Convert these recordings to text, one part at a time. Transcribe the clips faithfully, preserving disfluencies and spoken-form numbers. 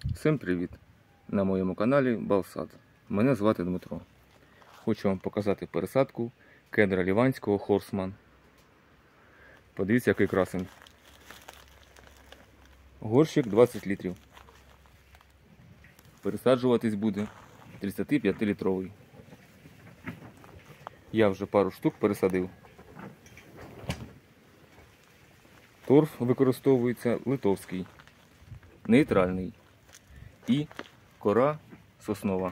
Всім привіт! На моєму каналі Балсад. Мене звати Дмитро. Хочу вам показати пересадку кедра ліванського Хорсман. Подивіться, який красень. Горщик двадцять літрів. Пересаджуватись буде тридцятип'ятилітровий. Я вже пару штук пересадив. Торф використовується литовський, нейтральний і кора соснова.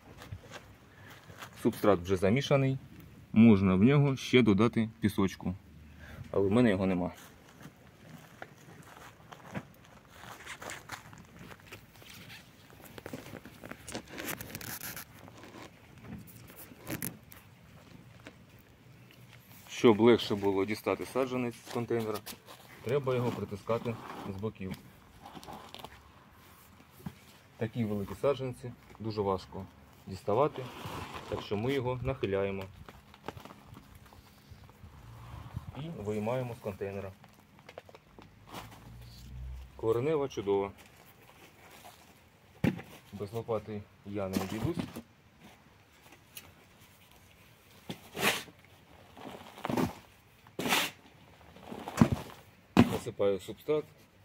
Субстрат вже замішаний, можна в нього ще додати пісочку, але в мене його нема. Щоб легше було дістати саджанець з контейнера, треба його притискати з боків. Такі великі саджанці дуже важко діставати, так що ми його нахиляємо і виймаємо з контейнера. Коренева чудова. Без лопати я не обійдусь. Насипаю субстрат.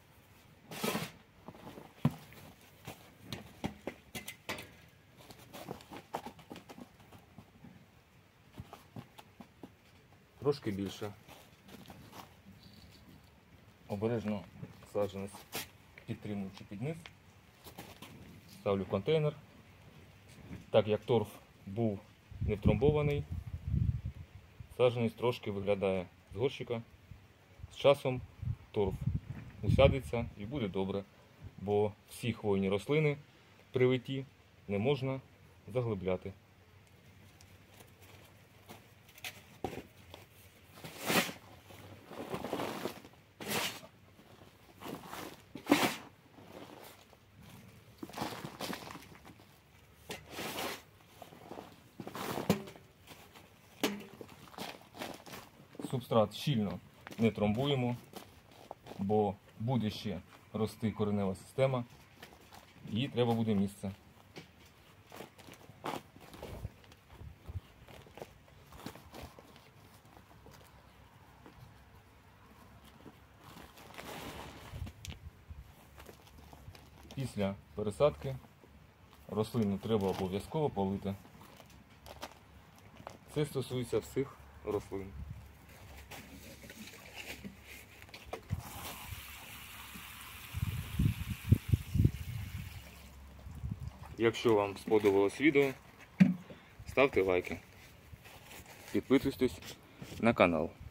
Трошки більше. Обережно саджанець підтримуючи під низ. Ставлю в контейнер. Так як торф був не втрамбований, саджанець трошки виглядає з горщика. З часом торф усядеться і буде добре, бо всі хвойні рослини при литі не можна заглибляти. Субстрат щільно не тромбуємо, бо буде ще рости коренева система, і треба буде місце. Після пересадки рослину треба обов'язково полити. Це стосується всіх рослин. Якщо вам сподобалось відео, ставте лайки, підписуйтесь на канал.